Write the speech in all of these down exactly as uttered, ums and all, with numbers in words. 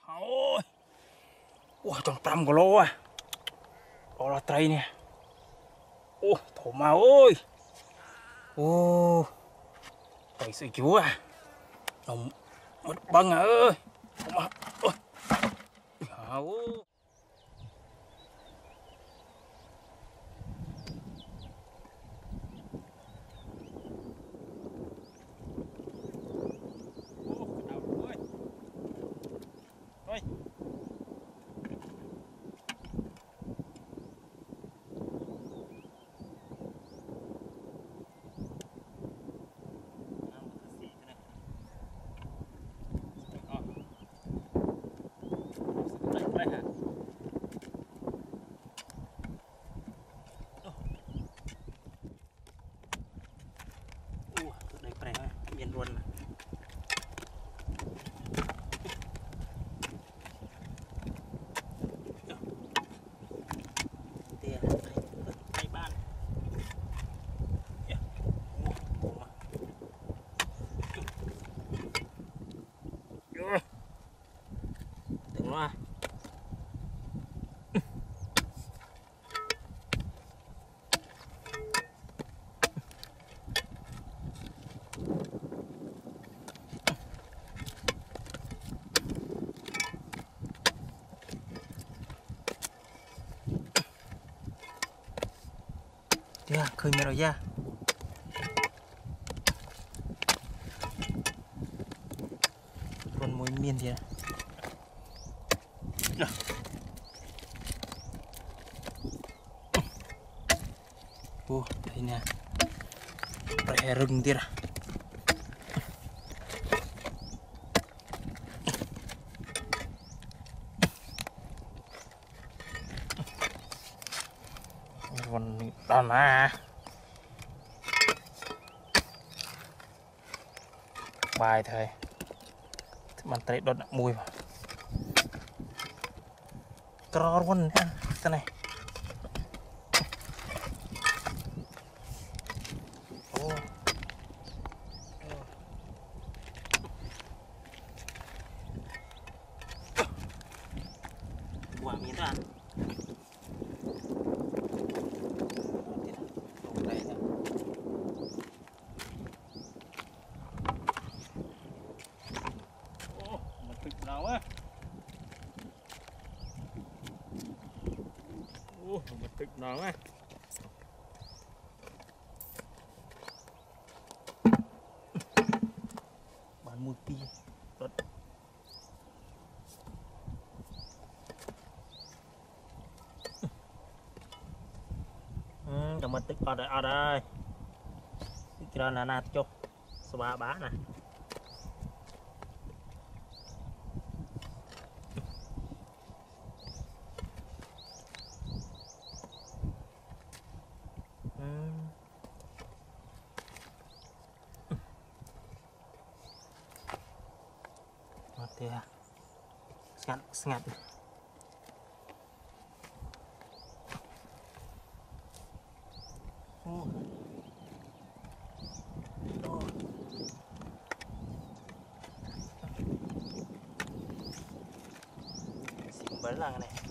Ôi, ủa trong trăm của lô à. Đó là trây nè. Ủa, thổ mà ơi. Ồ, trây sữa chúa à. Nó mất băng à ơi. Thổ mà, ôi. Ôi. Đây phải miền luôn mà. Đừng lo. Chưa, khơi mẹ rồi ra. Còn mùi miên thì ô, đây nè. Rẻ rừng tiệt à. Còn đòn mà. Bài thầy. Bàn tay đốt mùi mà. Cro luôn nha. Thế này. Ô. Quả miếng thôi à. Nào á. Ô, một tịch nào á. Bán một pi. Tốt. Ừ, cầm một tịch ở đây ở đây. Kira là nát cho. Sba bá nè. Ya, sangat sangat. Oh, oh, simbol lang này.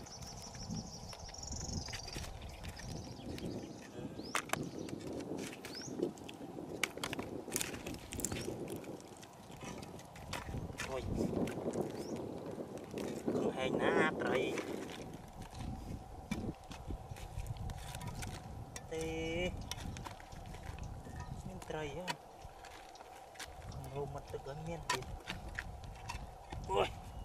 Ôi, không hề nát rồi. Tê, miên trời á, không mặt tự gần miên thì. Ôi.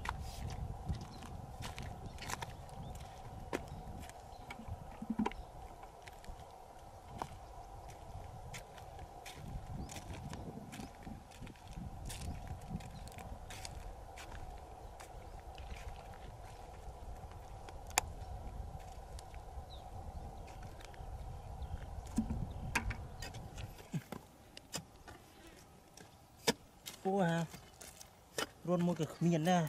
Ô à, luôn mua cái miền nè.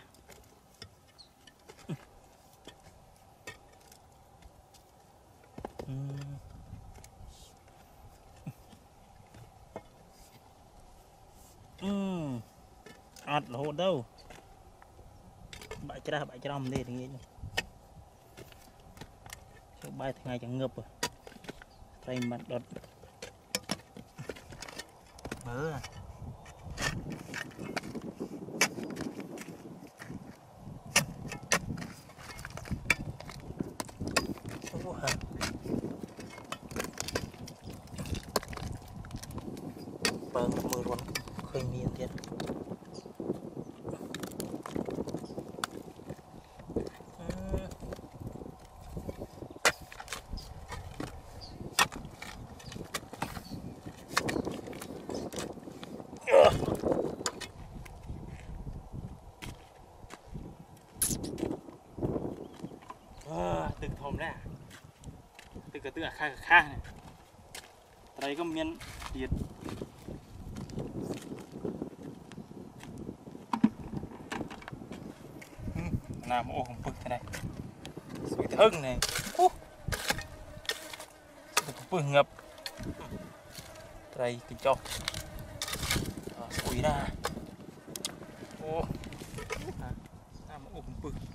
Ừ, ạt là hộ đâu. bãi ra bãi ra đây thì nghe bay ngày chẳng ngập rồi tay mặt đọt mớ à bờ mưa luôn khơi miên thiệt từng thòm ra từ cái từ khai khai này đây có miếng thịt làm ô không bực thế này sủi thân này sủi ngập đây cái cho sủi ra ô làm ô không bực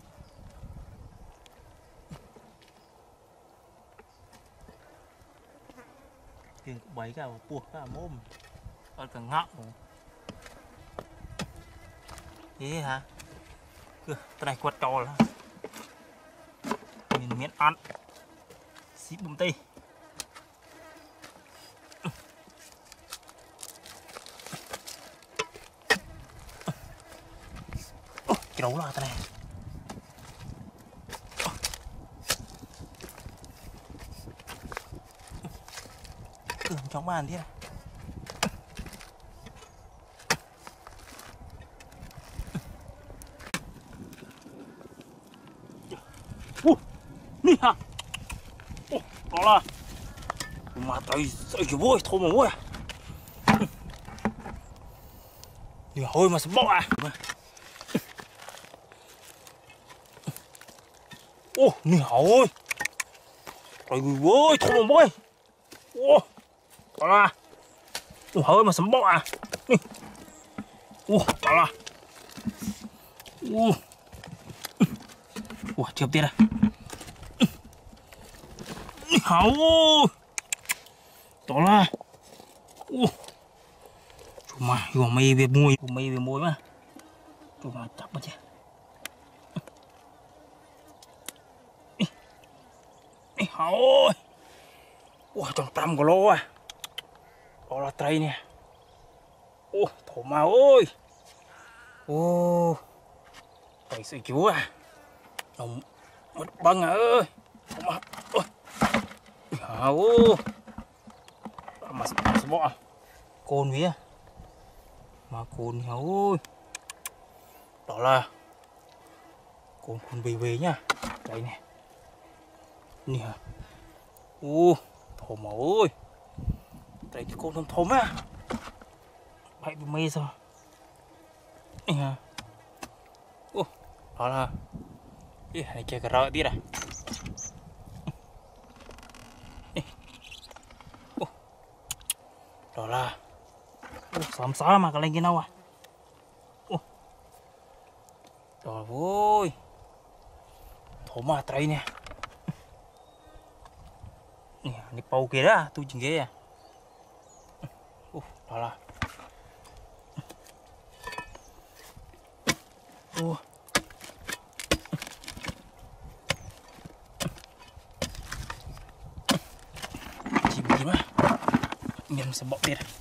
tiền bấy cả buộc cả mồm ở cả ngọng thế hả cái này quật to là mình miễn ăn xí bùm tây cái đấu là thế này ừ, trong bàn thế này uh, nè hả uh, đó là mà tay sợi cái vôi thôi mà vôi nè thôi mà sắp bọ à ô nè ôi rồi vôi thôi mà vôi ô đó là hơi mà sắm bọ à ô đó là ô ủa chụp tiền à hảo đó là ô chú mà chú mày về mùi chú mày về mùi mà chú mà chặt mà chứ hảo ủa tròn trăm của lô à đó là trai nè ô thổ mà ơi ô phải sự chúa à ông mất băng à ơi mà ôi hả ô mà mà bỏ côn vía mà côn hả ơi đó là côn côn về về nhá đây nè nè ô thổ mà ơi đây cái con thôm thôm á bay bị mê sao nè ô đó là cái này chơi cà rợ tí này ô đó là xóm xó mà cái lên cái đâu à ô rồi vui thổ mà trai nè nè đi bầu kia đó tôi chừng ghê à ô đó là ô chìm chìm á mình sẽ bỏ đi này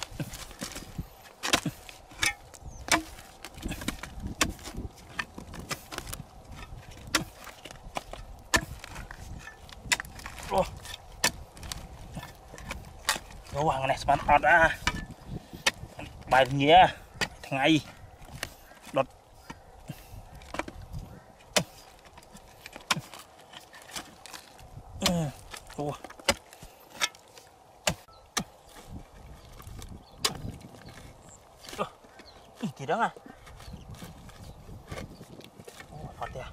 ô gấu hoàng này bán ọt à bài nghĩa thằng ấy đột ô gì đó à ô ọt kìa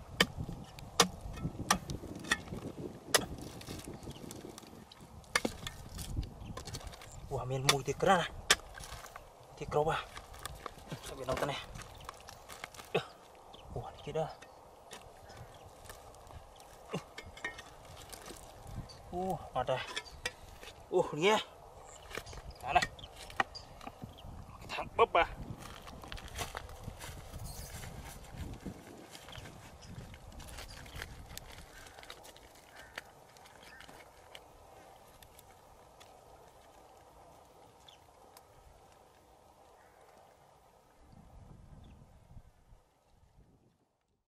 wah min mui ti kera ti kroba sampai nonton ya wah Chết đó. Ô, mặt rồi. Ô, nghe. Đó này. Cái thằng bắp à.